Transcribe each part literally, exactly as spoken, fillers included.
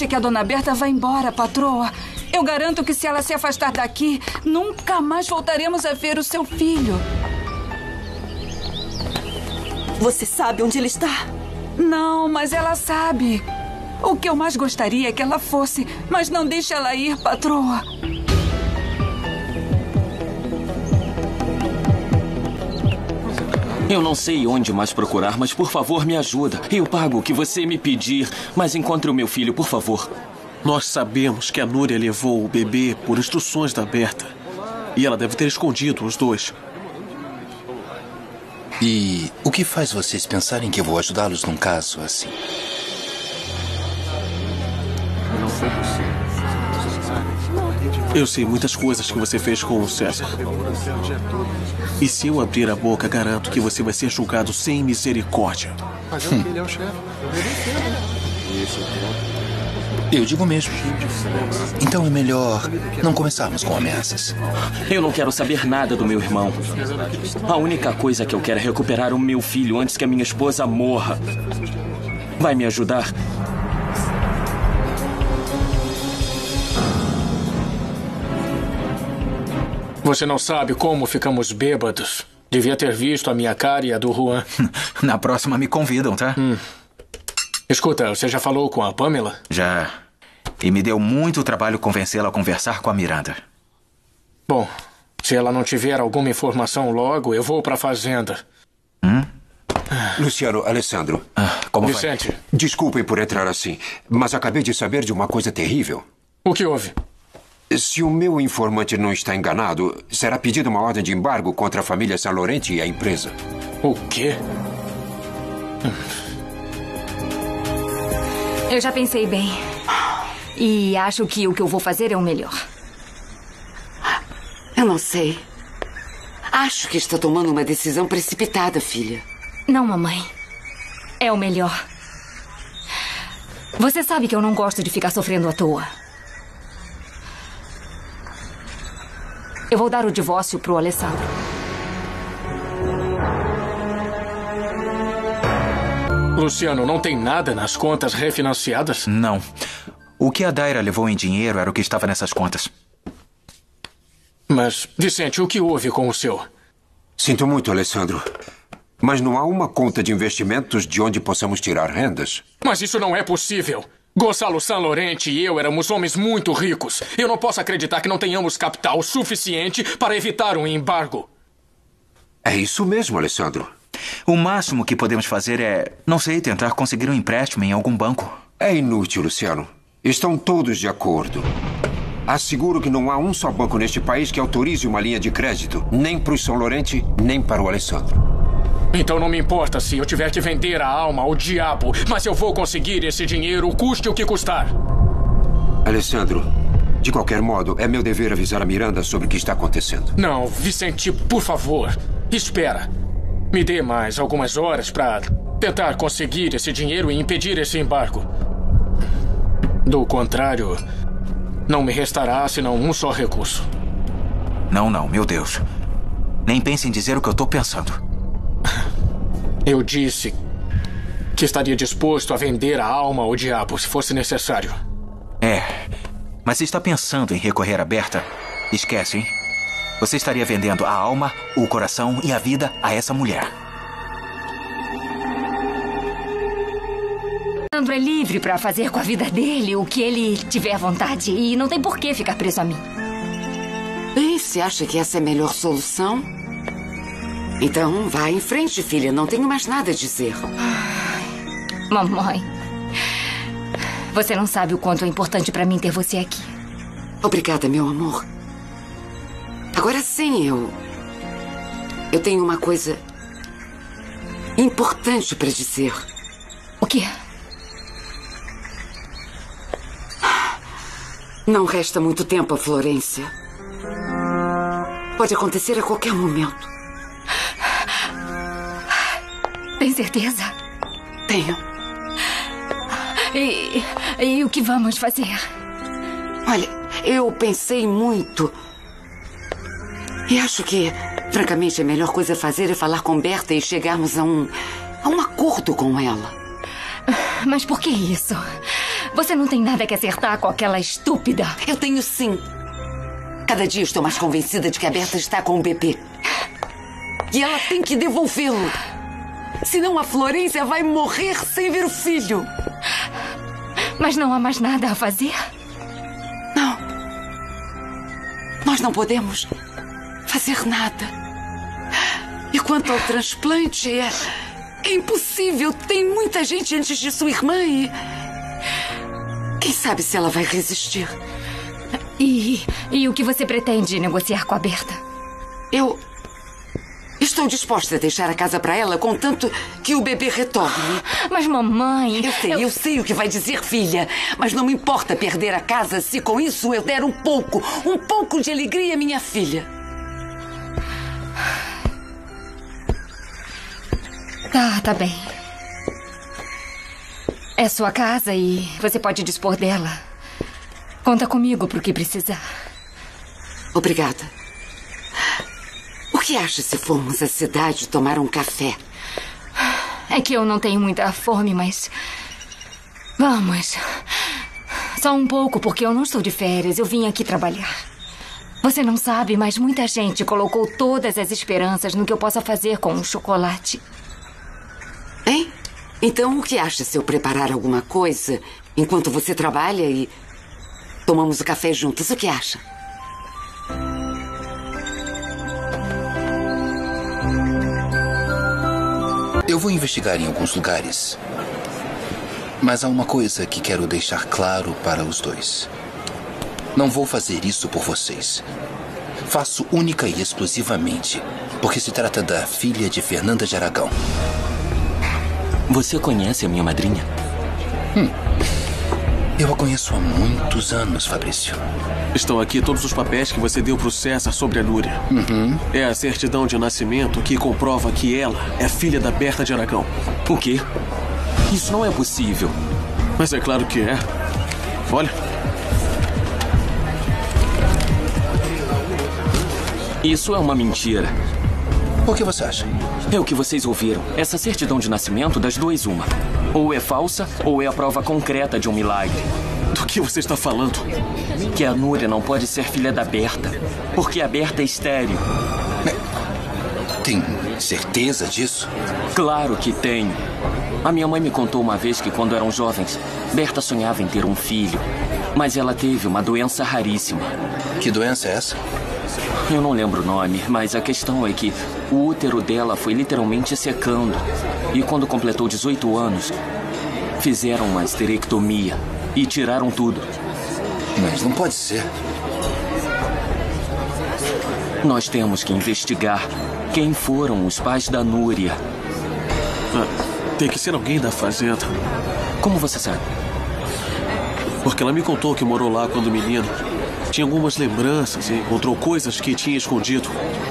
deixe que a dona Berta vá embora, patroa. Eu garanto que se ela se afastar daqui, nunca mais voltaremos a ver o seu filho. Você sabe onde ele está? Não, mas ela sabe. O que eu mais gostaria é que ela fosse, mas não deixe ela ir, patroa. Eu não sei onde mais procurar, mas por favor me ajuda. Eu pago o que você me pedir, mas encontre o meu filho, por favor. Nós sabemos que a Núria levou o bebê por instruções da Berta. E ela deve ter escondido os dois. E o que faz vocês pensarem que eu vou ajudá-los num caso assim? Eu sei muitas coisas que você fez com o César. E se eu abrir a boca, garanto que você vai ser julgado sem misericórdia. Hum. Eu digo mesmo. Então é melhor não começarmos com ameaças. Eu não quero saber nada do meu irmão. A única coisa que eu quero é recuperar o meu filho antes que a minha esposa morra. Vai me ajudar? Você não sabe como ficamos bêbados. Devia ter visto a minha cara e a do Juan. Na próxima me convidam, tá? Hum. Escuta, você já falou com a Pamela? Já. E me deu muito trabalho convencê-la a conversar com a Miranda. Bom, se ela não tiver alguma informação logo, eu vou pra fazenda. Hum? Luciano, Alessandro. Ah, como Vicente. Vai? Desculpem por entrar assim, mas acabei de saber de uma coisa terrível. O que houve? Se o meu informante não está enganado, será pedida uma ordem de embargo contra a família San Laurenti e a empresa. O quê? Eu já pensei bem. E acho que o que eu vou fazer é o melhor. Eu não sei. Acho que está tomando uma decisão precipitada, filha. Não, mamãe. É o melhor. Você sabe que eu não gosto de ficar sofrendo à toa. Eu vou dar o divórcio pro Alessandro. Luciano, não tem nada nas contas refinanciadas? Não. O que a Daira levou em dinheiro era o que estava nessas contas. Mas, Vicente, o que houve com o seu? Sinto muito, Alessandro. Mas não há uma conta de investimentos de onde possamos tirar rendas? Mas isso não é possível. Gonçalo San Laurenti e eu éramos homens muito ricos. Eu não posso acreditar que não tenhamos capital suficiente para evitar um embargo. É isso mesmo, Alessandro. O máximo que podemos fazer é, não sei, tentar conseguir um empréstimo em algum banco. É inútil, Luciano. Estão todos de acordo. Asseguro que não há um só banco neste país que autorize uma linha de crédito, nem para o San Laurenti, nem para o Alessandro. Então não me importa se eu tiver que vender a alma ao diabo, mas eu vou conseguir esse dinheiro, custe o que custar. Alessandro, de qualquer modo, é meu dever avisar a Miranda sobre o que está acontecendo. Não, Vicente, por favor, espera. Me dê mais algumas horas para tentar conseguir esse dinheiro e impedir esse embargo. Do contrário, não me restará senão um só recurso. Não, não, meu Deus. Nem pense em dizer o que eu estou pensando. Eu disse que estaria disposto a vender a alma ao diabo se fosse necessário. É, mas se está pensando em recorrer à Berta, esquece, hein? Você estaria vendendo a alma, o coração e a vida a essa mulher. Sandro é livre para fazer com a vida dele o que ele tiver vontade e não tem por que ficar preso a mim. Bem, você acha que essa é a melhor solução? Então, vá em frente, filha. Não tenho mais nada a dizer. Mamãe, você não sabe o quanto é importante para mim ter você aqui. Obrigada, meu amor. Agora sim, eu... Eu tenho uma coisa importante para dizer. O quê? Não resta muito tempo a Florência. Pode acontecer a qualquer momento. Tem certeza? Tenho. E, e o que vamos fazer? Olha, eu pensei muito. E acho que, francamente, a melhor coisa a fazer é falar com Berta e chegarmos a um, a um acordo com ela. Mas por que isso? Você não tem nada que acertar com aquela estúpida. Eu tenho sim. Cada dia estou mais convencida de que a Berta está com o bebê. E ela tem que devolvê-lo. Senão a Florência vai morrer sem ver o filho. Mas não há mais nada a fazer? Não. Nós não podemos fazer nada. E quanto ao transplante, é, é impossível. Tem muita gente antes de sua irmã e... Quem sabe se ela vai resistir? E, e o que você pretende negociar com a Berta? Eu... Estou disposta a deixar a casa para ela, contanto que o bebê retorne. Mas, mamãe... Eu sei, eu... eu sei o que vai dizer, filha. Mas não me importa perder a casa se com isso eu der um pouco, um pouco de alegria à minha filha. Tá, tá bem. É sua casa e você pode dispor dela. Conta comigo pro que precisar. Obrigada. O que acha se formos à cidade tomar um café? É que eu não tenho muita fome, mas... Vamos. Só um pouco, porque eu não estou de férias. Eu vim aqui trabalhar. Você não sabe, mas muita gente colocou todas as esperanças no que eu possa fazer com o chocolate. Hein? Então, o que acha se eu preparar alguma coisa enquanto você trabalha e tomamos o café juntos? O que acha? Eu vou investigar em alguns lugares. Mas há uma coisa que quero deixar claro para os dois. Não vou fazer isso por vocês. Faço única e exclusivamente porque se trata da filha de Fernanda de Aragão. Você conhece a minha madrinha? Hum. Eu a conheço há muitos anos, Fabrício. Estão aqui todos os papéis que você deu pro César sobre a Núria. Uhum. É a certidão de nascimento que comprova que ela é filha da Berta de Aragão. O quê? Isso não é possível. Mas é claro que é. Olha. Isso é uma mentira. O que você acha? É o que vocês ouviram. Essa certidão de nascimento, das duas, uma. Ou é falsa, ou é a prova concreta de um milagre. Do que você está falando? Que a Núria não pode ser filha da Berta. Porque a Berta é estéril. Tem certeza disso? Claro que tenho. A minha mãe me contou uma vez que, quando eram jovens, Berta sonhava em ter um filho. Mas ela teve uma doença raríssima. Que doença é essa? Eu não lembro o nome, mas a questão é que o útero dela foi literalmente secando. E quando completou dezoito anos, fizeram uma esterectomia e tiraram tudo. Mas não pode ser. Nós temos que investigar quem foram os pais da Núria. Ah, tem que ser alguém da fazenda. Como você sabe? Porque ela me contou que morou lá quando menino. Tinha algumas lembranças e encontrou coisas que tinha escondido.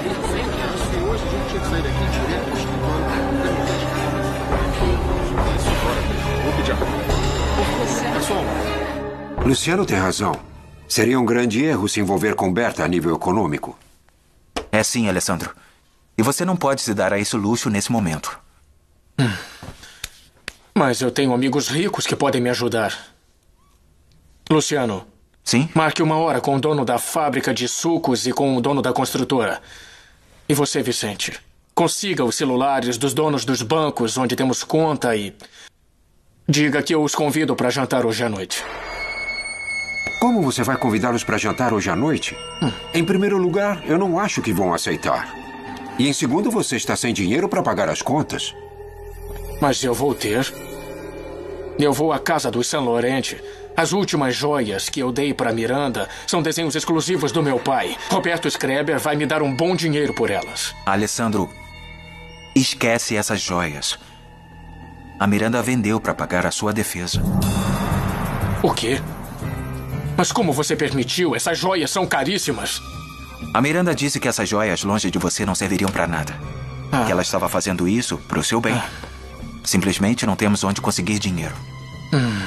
Luciano tem razão. Seria um grande erro se envolver com Berta a nível econômico. É sim, Alessandro. E você não pode se dar a esse luxo nesse momento. Hum. Mas eu tenho amigos ricos que podem me ajudar. Luciano. Sim? Marque uma hora com o dono da fábrica de sucos e com o dono da construtora. E você, Vicente? Consiga os celulares dos donos dos bancos onde temos conta e... diga que eu os convido para jantar hoje à noite. Como você vai convidá-los para jantar hoje à noite? Hum. Em primeiro lugar, eu não acho que vão aceitar. E em segundo, você está sem dinheiro para pagar as contas. Mas eu vou ter. Eu vou à casa dos San Laurenti. As últimas joias que eu dei para Miranda são desenhos exclusivos do meu pai. Roberto Skreber vai me dar um bom dinheiro por elas. Alessandro, esquece essas joias. A Miranda vendeu para pagar a sua defesa. O quê? Mas como você permitiu? Essas joias são caríssimas. A Miranda disse que essas joias longe de você não serviriam para nada. Ah. Que ela estava fazendo isso para o seu bem. Ah. Simplesmente não temos onde conseguir dinheiro. Hum.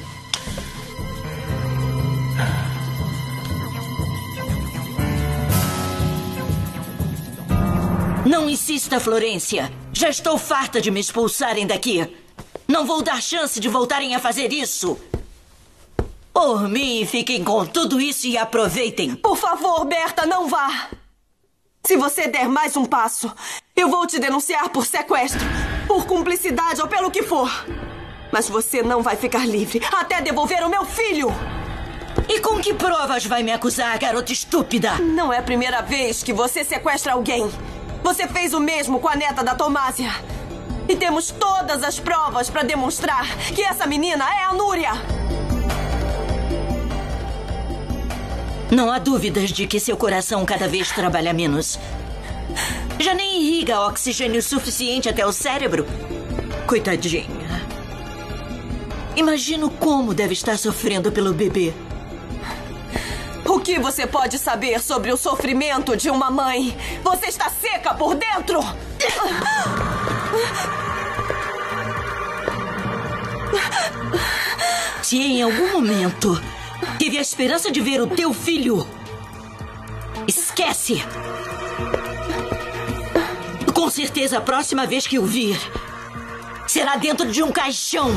Não insista, Florência. Já estou farta de me expulsarem daqui. Não vou dar chance de voltarem a fazer isso. Por mim, fiquem com tudo isso e aproveitem. Por favor, Berta, não vá. Se você der mais um passo, eu vou te denunciar por sequestro, por cumplicidade ou pelo que for. Mas você não vai ficar livre até devolver o meu filho. E com que provas vai me acusar, garota estúpida? Não é a primeira vez que você sequestra alguém. Você fez o mesmo com a neta da Tomásia. E temos todas as provas para demonstrar que essa menina é a Núria. Não há dúvidas de que seu coração cada vez trabalha menos. Já nem irriga oxigênio suficiente até o cérebro. Coitadinha. Imagino como deve estar sofrendo pelo bebê. O que você pode saber sobre o sofrimento de uma mãe? Você está seca por dentro! Se em algum momento teve a esperança de ver o teu filho, esquece! Com certeza a próxima vez que o vir será dentro de um caixão.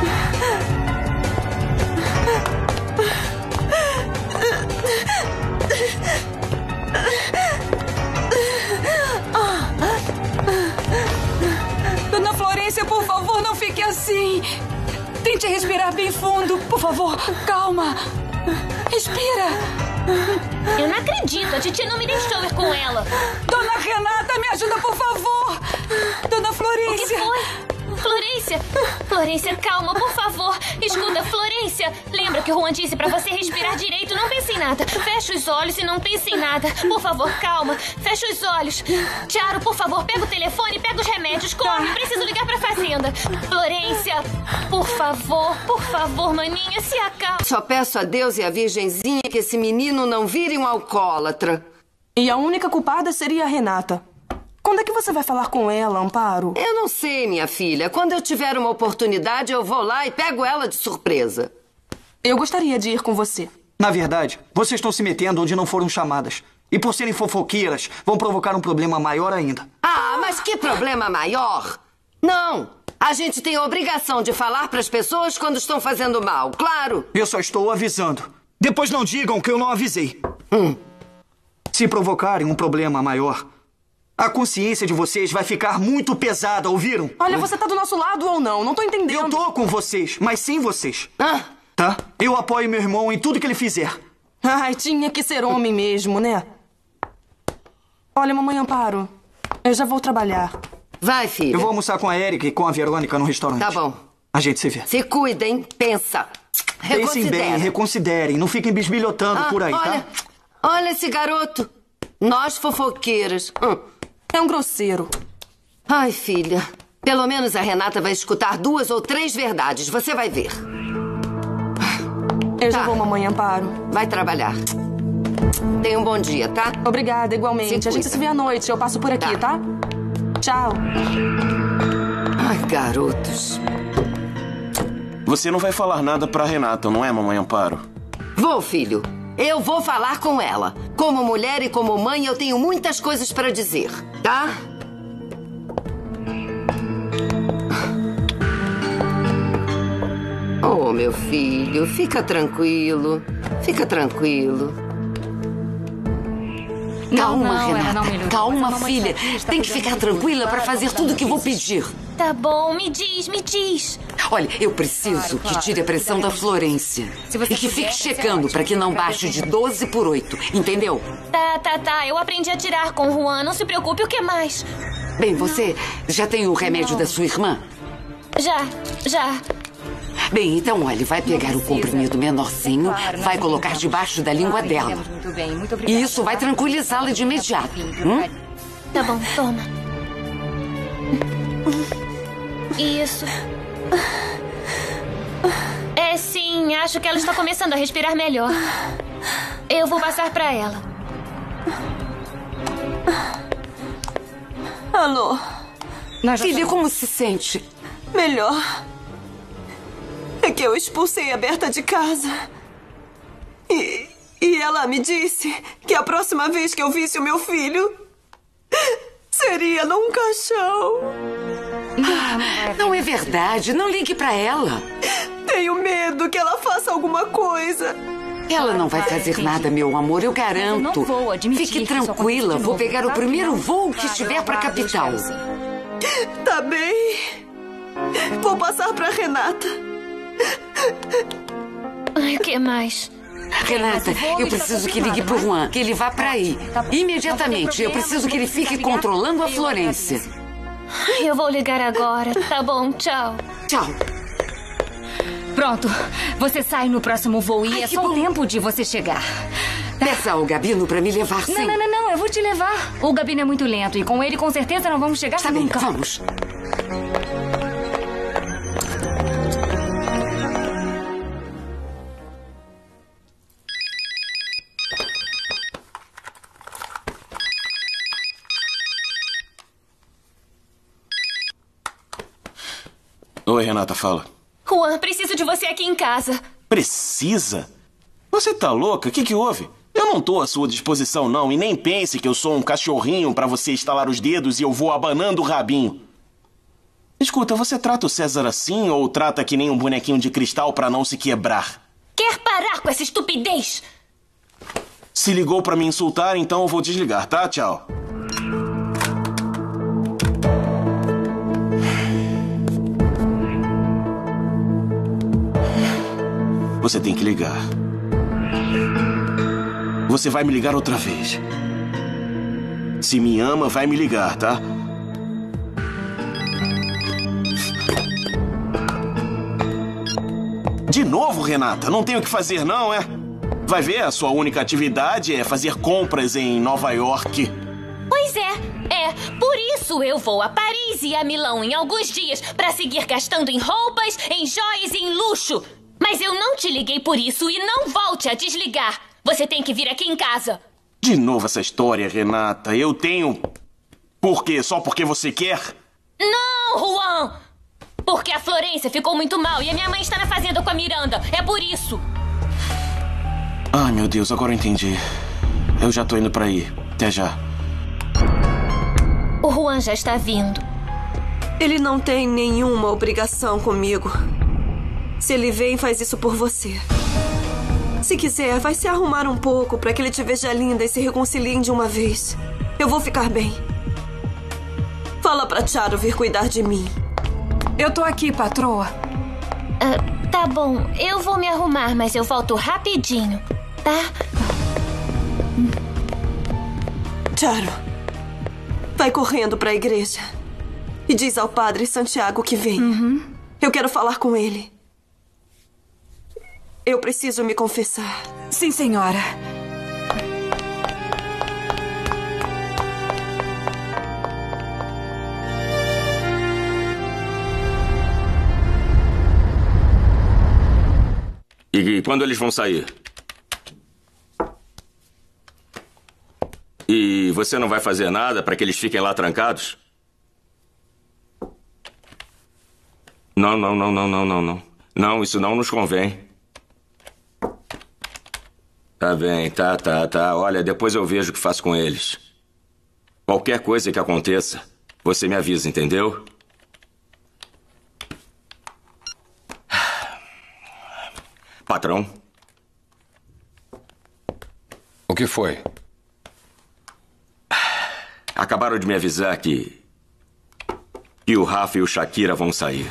Dona Florência, por favor, não fique assim. Tente respirar bem fundo. Por favor, calma. Respira. Eu não acredito. A titia não me deixou ir com ela. Dona Renata, me ajuda, por favor. Dona Florência. O que foi? Florência! Florência, calma, por favor. Escuta, Florência. Lembra que o Juan disse pra você respirar direito? Não pense em nada. Fecha os olhos e não pense em nada. Por favor, calma. Fecha os olhos. Tiaro, por favor, pega o telefone, pega os remédios. Corre, preciso ligar pra fazenda. Florência, por favor, por favor, maninha, se acalma. Só peço a Deus e a Virgenzinha que esse menino não vire um alcoólatra. E a única culpada seria a Renata. Quando é que você vai falar com ela, Amparo? Eu não sei, minha filha. Quando eu tiver uma oportunidade, eu vou lá e pego ela de surpresa. Eu gostaria de ir com você. Na verdade, vocês estão se metendo onde não foram chamadas. E por serem fofoqueiras, vão provocar um problema maior ainda. Ah, mas que problema maior? Não! A gente tem a obrigação de falar para as pessoas quando estão fazendo mal, claro. Eu só estou avisando. Depois não digam que eu não avisei. Hum. Se provocarem um problema maior, a consciência de vocês vai ficar muito pesada, ouviram? Olha, você tá do nosso lado ou não? Não tô entendendo. Eu tô com vocês, mas sem vocês. Ah. Tá? Eu apoio meu irmão em tudo que ele fizer. Ai, tinha que ser homem mesmo, né? Olha, mamãe Amparo, eu já vou trabalhar. Vai, filha. Eu vou almoçar com a Erika e com a Verônica no restaurante. Tá bom. A gente se vê. Se cuidem, pensa. Pensem bem, reconsiderem. Não fiquem bisbilhotando ah, por aí, olha, tá? Olha esse garoto. Nós fofoqueiras. Hum. É um grosseiro. Ai, filha. Pelo menos a Renata vai escutar duas ou três verdades. Você vai ver. Eu já tá. vou, mamãe Amparo. Vai trabalhar. Tenha um bom dia, tá? Obrigada, igualmente. A gente se vê à noite. Eu passo por aqui, tá? tá? Tchau. Ai, garotos. Você não vai falar nada pra Renata, não é, mamãe Amparo? Vou, filho. Eu vou falar com ela. Como mulher e como mãe, eu tenho muitas coisas pra dizer, tá? Oh, meu filho, fica tranquilo. Fica tranquilo. Não, Calma, não, Renata. Não me Calma, filha. Tem que ficar tranquila para fazer tudo o que vou pedir. Tá bom, me diz, me diz. Olha, eu preciso que tire a pressão da Florência. E que fique checando para que não baixe de doze por oito, entendeu? Tá, tá, tá. Eu aprendi a tirar com o Juan. Não se preocupe, o que mais? Bem, você já tem o remédio da sua irmã? Já, já. Bem, então, olha, vai pegar o comprimido menorzinho, vai colocar debaixo da língua dela. E isso vai tranquilizá-la de imediato. Hum? Tá bom, toma. Isso. É, sim, acho que ela está começando a respirar melhor. Eu vou passar pra ela. Alô? Filha, como se sente? Melhor. É que eu expulsei a Berta de casa. E, e ela me disse que a próxima vez que eu visse o meu filho seria num caixão. Ah, não é verdade. Não ligue pra ela. Tenho medo que ela faça alguma coisa. Ela não vai fazer nada, meu amor, eu garanto. Fique tranquila, vou pegar o primeiro voo que estiver para a capital. Tá bem. Vou passar para Renata. Ai, o que mais? Renata, eu preciso que ligue pro Juan, que ele vá para aí. Imediatamente. Eu preciso que ele fique controlando a Florência. Eu vou ligar agora. Tá bom, tchau. Tchau. Pronto. Você sai no próximo voo e Ai, é só o tempo de você chegar. Peça ao Gabino para me levar sem... Não, não, não, não. Eu vou te levar. O Gabino é muito lento e com ele com certeza não vamos chegar tá nunca. Bem, vamos. Oi, Renata, fala. Juan, preciso de você aqui em casa. Precisa? Você tá louca? O que que houve? Eu não tô à sua disposição, não. E nem pense que eu sou um cachorrinho pra você estalar os dedos e eu vou abanando o rabinho. Escuta, você trata o César assim ou trata que nem um bonequinho de cristal pra não se quebrar? Quer parar com essa estupidez? Se ligou pra me insultar, então eu vou desligar, tá? Tchau. Você tem que ligar. Você vai me ligar outra vez. Se me ama, vai me ligar, tá? De novo, Renata? Não tenho o que fazer, não, é? Vai ver, a sua única atividade é fazer compras em Nova York. Pois é. É, por isso eu vou a Paris e a Milão em alguns dias pra seguir gastando em roupas, em joias e em luxo. Mas eu não te liguei por isso e não volte a desligar. Você tem que vir aqui em casa. De novo essa história, Renata. Eu tenho... Por quê? Só porque você quer? Não, Juan! Porque a Florência ficou muito mal e a minha mãe está na fazenda com a Miranda. É por isso. Ai, meu Deus, agora eu entendi. Eu já tô indo pra aí. Até já. O Juan já está vindo. Ele não tem nenhuma obrigação comigo. Se ele vem, faz isso por você. Se quiser, vai se arrumar um pouco pra que ele te veja linda e se reconciliem de uma vez. Eu vou ficar bem. Fala pra Charo vir cuidar de mim. Eu tô aqui, patroa. Uh, tá bom, eu vou me arrumar, mas eu volto rapidinho, tá? Charo, vai correndo pra igreja e diz ao padre Santiago que vem. Uhum. Eu quero falar com ele. Eu preciso me confessar. Sim, senhora. E quando eles vão sair? E você não vai fazer nada para que eles fiquem lá trancados? Não, não, não, não, não, não, não. Não, isso não nos convém. Tá bem, tá, tá, tá. Olha, depois eu vejo o que faço com eles. Qualquer coisa que aconteça, você me avisa, entendeu? Patrão? O que foi? Acabaram de me avisar que... que o Rafa e o Shakira vão sair.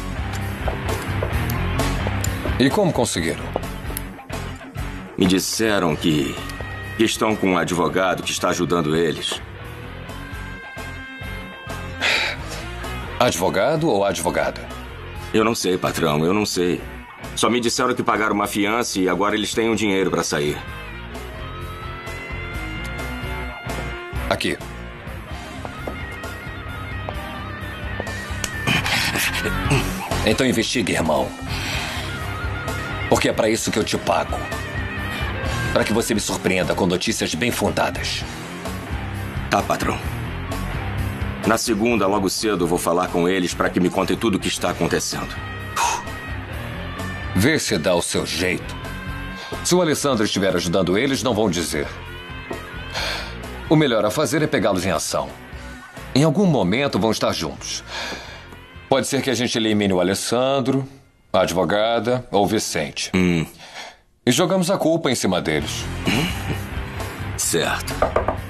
E como conseguiram? Me disseram que... que estão com um advogado que está ajudando eles. Advogado ou advogada? Eu não sei, patrão, eu não sei. Só me disseram que pagaram uma fiança e agora eles têm um dinheiro para sair. Aqui. Então investigue, irmão. Porque é para isso que eu te pago. Para que você me surpreenda com notícias bem fundadas. Tá, patrão. Na segunda, logo cedo, vou falar com eles para que me contem tudo o que está acontecendo. Vê se dá o seu jeito. Se o Alessandro estiver ajudando eles, não vão dizer. O melhor a fazer é pegá-los em ação. Em algum momento vão estar juntos. Pode ser que a gente elimine o Alessandro a advogada ou Vicente. Hum. E jogamos a culpa em cima deles. Certo.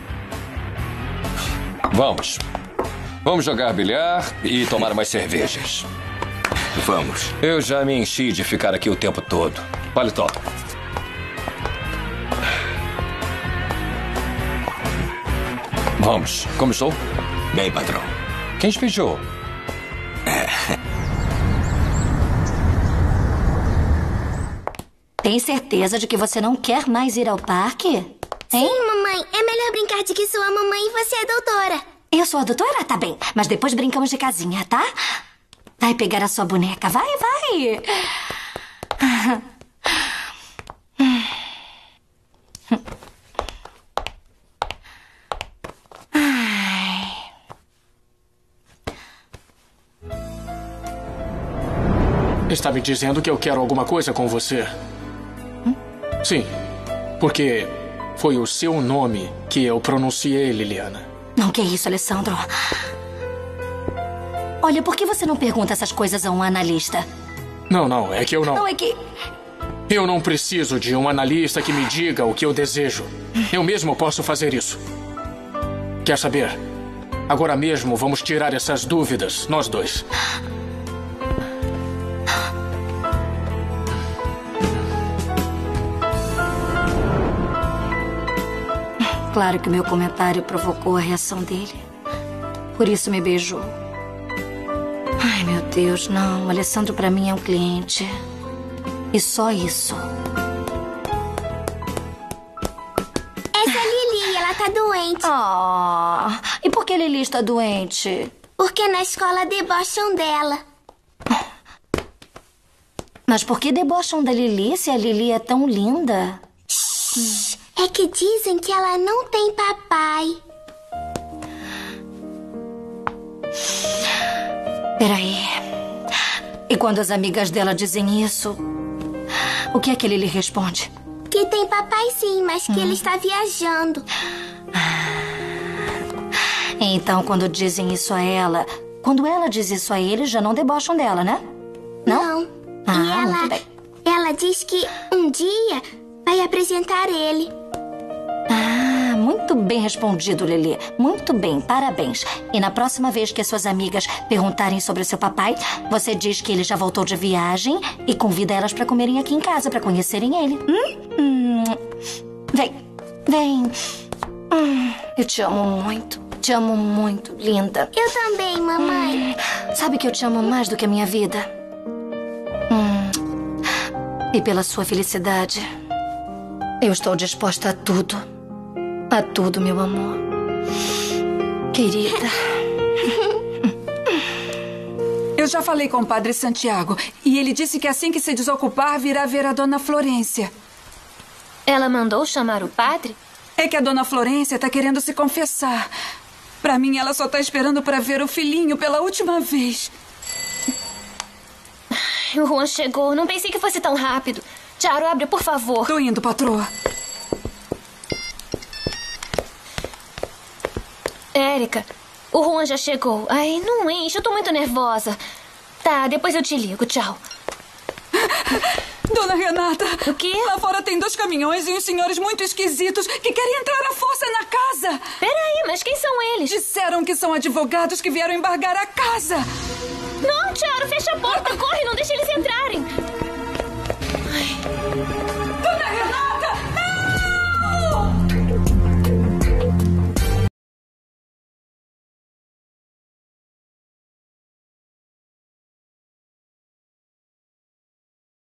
Vamos. Vamos jogar bilhar e tomar umas cervejas. Vamos. Eu já me enchi de ficar aqui o tempo todo. Paletó. Vamos. Começou? Bem, patrão. Quem espejou? Tem certeza de que você não quer mais ir ao parque? Hein? Sim, mamãe. É melhor brincar de que sou a mamãe e você é a doutora. Eu sou a doutora? Tá bem. Mas depois brincamos de casinha, tá? Vai pegar a sua boneca. Vai, vai. Está me dizendo que eu quero alguma coisa com você? Hum? Sim, porque foi o seu nome que eu pronunciei, Liliana. Não, que isso, Alessandro. Olha, por que você não pergunta essas coisas a um analista? Não, não, é que eu não... Não, é que... Eu não preciso de um analista que me diga o que eu desejo. Eu mesmo posso fazer isso. Quer saber? Agora mesmo vamos tirar essas dúvidas, nós dois. Claro que o meu comentário provocou a reação dele. Por isso me beijou. Ai, meu Deus, não. O Alessandro pra mim é um cliente. E só isso. Essa é a Lili, ela tá doente. Ah, e por que Lili está doente? Porque na escola debocham dela. Mas por que debocham da Lili se a Lili é tão linda? Shhh, é que dizem que ela não tem papai. Peraí. E quando as amigas dela dizem isso, o que é que Lili responde? Que tem papai sim, mas que hum. ele está viajando. Então, quando dizem isso a ela, quando ela diz isso a ele, já não debocham dela, né? Não? Não. Ah, e ela, muito bem. ela diz que um dia vai apresentar ele. Ah, muito bem respondido, Lili. Muito bem, parabéns. E na próxima vez que as suas amigas perguntarem sobre seu papai, você diz que ele já voltou de viagem e convida elas para comerem aqui em casa, para conhecerem ele. Hum? Hum. Vem, vem. Hum, eu te amo muito. Te amo muito, linda. Eu também, mamãe. Hum, sabe que eu te amo mais do que a minha vida? Hum. E pela sua felicidade, eu estou disposta a tudo. A tudo, meu amor. Querida. Eu já falei com o Padre Santiago e ele disse que assim que se desocupar, virá ver a Dona Florência. Ela mandou chamar o padre? É que a Dona Florência está querendo se confessar. Pra mim, ela só está esperando para ver o filhinho pela última vez. O Juan chegou. Não pensei que fosse tão rápido. Charo, abre, por favor. Tô indo, patroa. Érica, o Juan já chegou. Ai, não enche, eu tô muito nervosa. Tá, depois eu te ligo, tchau. Dona Renata. O quê? Lá fora tem dois caminhões e uns senhores muito esquisitos que querem entrar à força na casa. Peraí, mas quem são eles? Disseram que são advogados que vieram embargar a casa. Não, Charo, fecha a porta, corre, não deixa eles entrarem. Ai. Dona Renata!